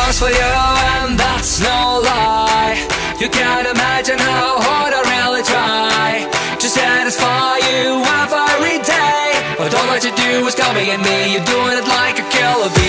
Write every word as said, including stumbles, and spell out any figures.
was for you, and that's no lie. You can't imagine how hard I really try to satisfy you every day. But all that you do is call me and me. You're doing it like a killer bee.